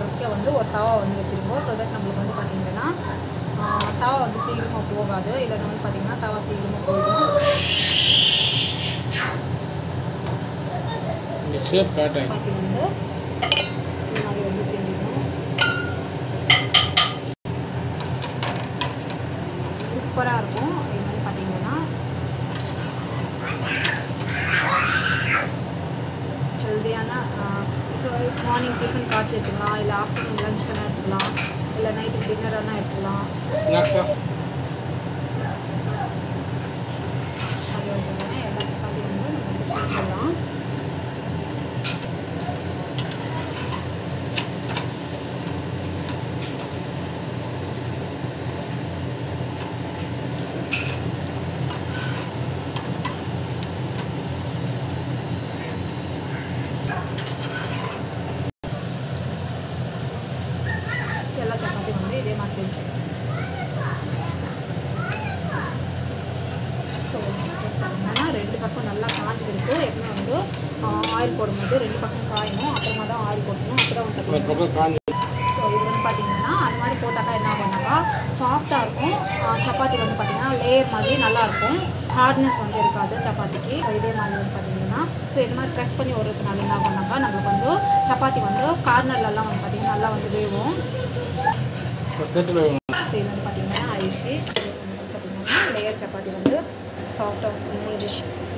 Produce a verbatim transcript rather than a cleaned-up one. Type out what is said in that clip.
போடுறதுக்கே வந்து ஒரு தவா வந்து வச்சுருக்கோம். ஸோ தட் நம்மளுக்கு வந்து பார்த்திங்கன்னா தவா வந்து சீக்கிரமாக போகாது, இல்லைன்னா வந்து பார்த்திங்கன்னா தவா சீக்கிரமாக போயிடும். சப்பாத்தி வந்து இந்த மாதிரி வந்து செஞ்சுக்கணும். சூப்பராக இருக்கும். இது மாதிரி பார்த்திங்கன்னா ஹெல்தியான ஸோ மார்னிங் டிஃபன் காய்ச்சி எடுத்துக்கலாம், இல்லை ஆஃப்டர்நூன் லஞ்ச் வேணால் எடுத்துக்கலாம், இல்லை நைட்டு டின்னர் வேணால் எடுத்துக்கலாம். அது வந்து எல்லா சப்பாத்தி வந்து நம்ம வந்து சாப்பிடலாம். எல்லா சப்பாத்தி வந்து இதே மாதிரி செஞ்சு ஸோ நெக்ஸ்ட் பார்த்தீங்கன்னா ரெண்டு பக்கம் நல்லா காஞ்சி இருக்கு. எப்பவுமே வந்து ஆயில் போடும்போது ரெண்டு பக்கம் காயணும், அப்புறமா தான் ஆயில் போடணும். அப்புறம் வந்து ஸோ இது வந்து பார்த்தீங்கன்னா அது மாதிரி போட்டாக்கா என்ன பண்ணாக்கா சாஃப்டாக இருக்கும். சப்பாத்தி வந்து பார்த்திங்கன்னா லேயர் மாதிரி நல்லாயிருக்கும், ஹார்ட்னஸ் வந்து இருக்காது சப்பாத்திக்கு. இதே மாதிரி வந்து பார்த்திங்கன்னா ஸோ இது மாதிரி ப்ரெஸ் பண்ணி விடுறதுனால என்ன பண்ணாக்கா நம்மளுக்கு வந்து சப்பாத்தி வந்து கார்னர்லலாம் வந்து பார்த்திங்கன்னா நல்லா வந்து வேகும். ஸோ இது வந்து பார்த்திங்கன்னா அரிசி பார்த்திங்கன்னா லேயர் சப்பாத்தி வந்து சாஃப்டாக முடிஞ்சிச்சு.